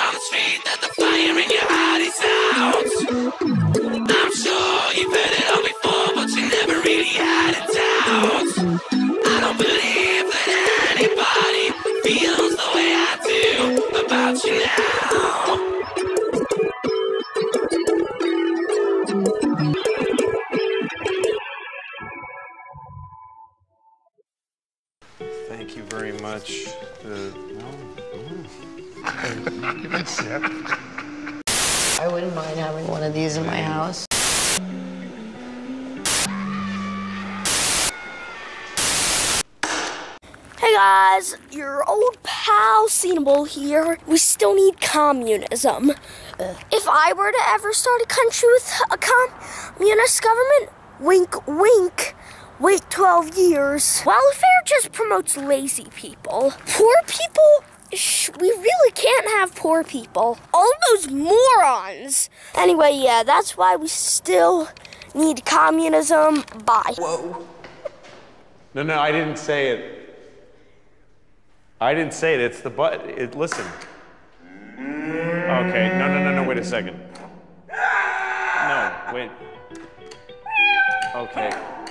on the street that the fire in your heart is out. I'm sure you've heard it all before, but you never really had a doubt. I don't believe that anybody feels the way I do about you now. Thank you very much. I wouldn't mind having one of these in my house. Hey guys, your old pal Cenable here. We still need communism. If I were to ever start a country with a communist government, wink wink, wait 12 years. Welfare just promotes lazy people. Poor people? We really can't have poor people. All those morons. Anyway, yeah, that's why we still need communism. Bye. Whoa. No, I didn't say it. I didn't say it. It's the listen. Okay. No. Wait a second. No. Wait. Okay.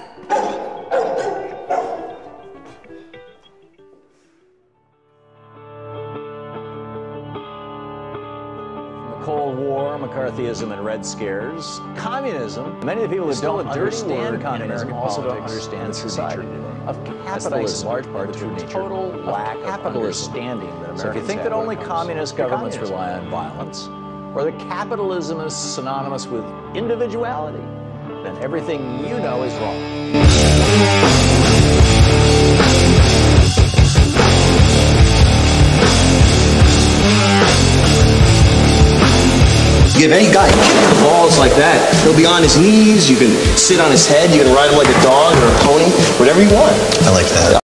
Cold War, McCarthyism, and Red Scares. Communism, many of the people that don't understand communism also don't understand society. Of capitalism, large part of the total lack of understanding. So if you think that only communist governments rely on violence, or that capitalism is synonymous with individuality, then everything you know is wrong. Give any guy balls like that, he'll be on his knees, you can sit on his head, you can ride him like a dog or a pony, whatever you want. I like that.